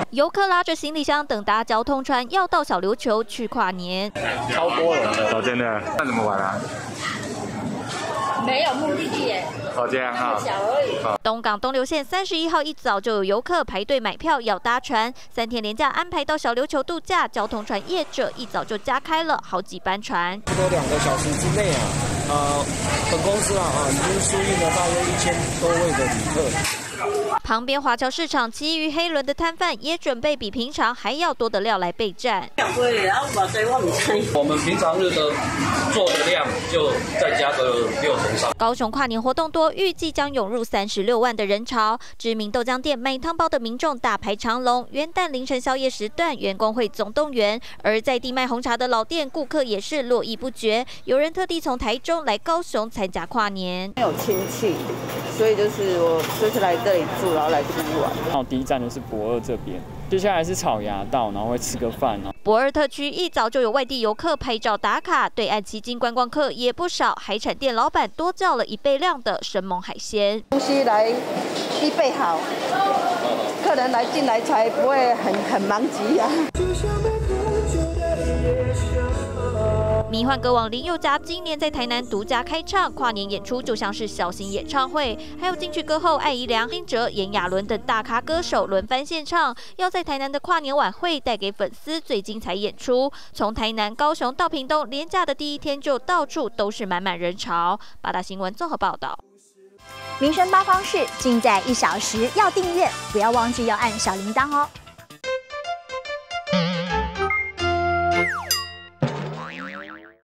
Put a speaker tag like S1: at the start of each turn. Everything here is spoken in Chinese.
S1: 游客拉着行李箱等搭交通船，要到小琉球去跨年。
S2: 超多人的，哦，真的，那怎么玩啊？
S3: 没有目的地耶。
S2: 哦，这样啊。
S3: 小而已。
S1: 东港东流线31号一早就有游客排队买票要搭船，3天连假安排到小琉球度假，交通船业者一早就加开了好几班船。
S4: 多2个小时之内本公司已经输运了大约1000多位的旅客。
S1: 旁边华侨市场，其余黑轮的摊贩也准备比平常还要多的料来备战。
S5: 我们平常日的做的量就再加个60%上。
S1: 高雄跨年活动多，预计将涌入36万的人潮。知名豆浆店卖汤包的民众大排长龙，元旦凌晨宵夜时段，员工会总动员。而在地卖红茶的老店，顾客也是络绎不绝。有人特地从台中来高雄参加跨年。
S6: 有亲戚，所以我就是来这里住，然后来这边玩。
S7: 然后第一站就是駁二这边，接下来是草衙道，然后会吃个饭。
S1: 駁二特区一早就有外地游客拍照打卡，对岸旗津观光客也不少。海产店老板多叫了1倍量的生猛海鲜，
S6: 东西来1倍好，客人进来才不会很忙急啊。
S1: 迷幻歌王林宥嘉今年在台南独家开唱，跨年演出就像是小型演唱会，还有金曲歌后艾怡良、辛哲、炎亚纶等大咖歌手轮番献唱，要在台南的跨年晚会带给粉丝最精彩演出。从台南、高雄到屏东，连假的第一天就到处都是满满人潮。八大新闻综合报道。
S8: 民生八方式尽在1小时，要订阅，不要忘记要按小铃铛哦。